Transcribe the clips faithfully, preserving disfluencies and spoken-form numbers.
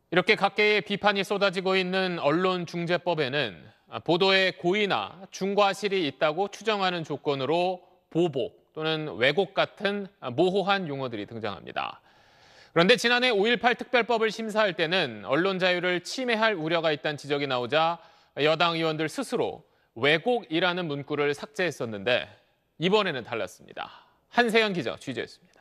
이렇게 각계의 비판이 쏟아지고 있는 언론중재법에는 보도에 고의나 중과실이 있다고 추정하는 조건으로 보복 또는 왜곡 같은 모호한 용어들이 등장합니다. 그런데 지난해 오일팔 특별법을 심사할 때는 언론 자유를 침해할 우려가 있다는 지적이 나오자 여당 의원들 스스로 왜곡이라는 문구를 삭제했었는데 이번에는 달랐습니다. 한세연 기자 취재했습니다.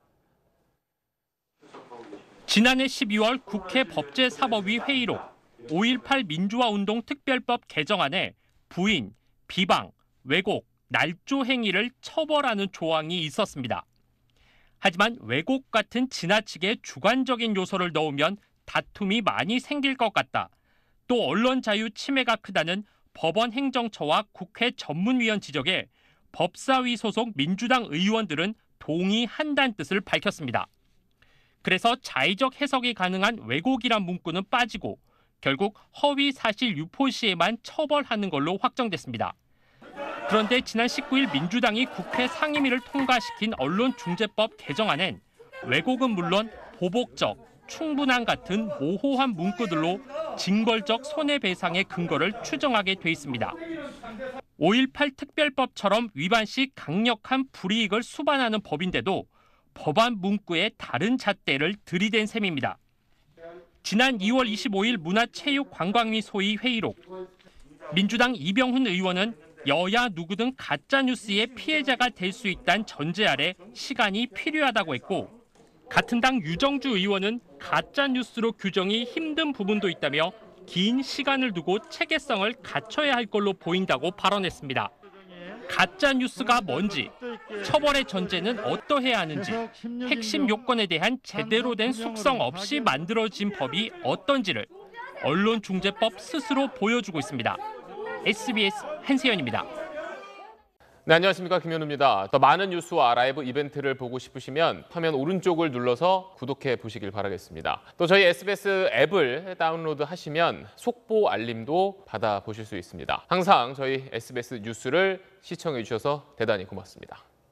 지난해 십이월 국회 법제사법위 회의록 오일팔 민주화운동 특별법 개정안에 부인, 비방, 왜곡, 날조 행위를 처벌하는 조항이 있었습니다. 하지만 왜곡 같은 지나치게 주관적인 요소를 넣으면 다툼이 많이 생길 것 같다. 또 언론 자유 침해가 크다는 법원 행정처와 국회 전문위원 지적에 법사위 소속 민주당 의원들은 동의한다는 뜻을 밝혔습니다. 그래서 자의적 해석이 가능한 왜곡이란 문구는 빠지고 결국 허위 사실 유포 시에만 처벌하는 걸로 확정됐습니다. 그런데 지난 십구일 민주당이 국회 상임위를 통과시킨 언론중재법 개정안엔 왜곡은 물론 보복적, 충분한 같은 모호한 문구들로 징벌적 손해배상의 근거를 추정하게 돼 있습니다. 오일팔 특별법처럼 위반 시 강력한 불이익을 수반하는 법인데도 법안 문구에 다른 잣대를 들이댄 셈입니다. 지난 이월 이십오일 문화체육관광위 소위 회의록, 민주당 이병훈 의원은 여야 누구든 가짜뉴스의 피해자가 될 수 있다는 전제 아래 시간이 필요하다고 했고, 같은 당 유정주 의원은 가짜뉴스로 규정이 힘든 부분도 있다며 긴 시간을 두고 체계성을 갖춰야 할 걸로 보인다고 발언했습니다. 가짜뉴스가 뭔지, 처벌의 전제는 어떠해야 하는지, 핵심 요건에 대한 제대로 된 숙성 없이 만들어진 법이 어떤지를 언론중재법 스스로 보여주고 있습니다. 에스비에스 한세연입니다. 네, 안녕하십니까, 김현우입니다. 더 많은 뉴스와 라이브 이벤트를 보고 싶으시면 화면 오른쪽을 눌러서 구독해 보시길 바라겠습니다. 또 저희 에스비에스 앱을 다운로드하시면 속보 알림도 받아보실 수 있습니다. 항상 저희 에스비에스 뉴스를 시청해 주셔서 대단히 고맙습니다.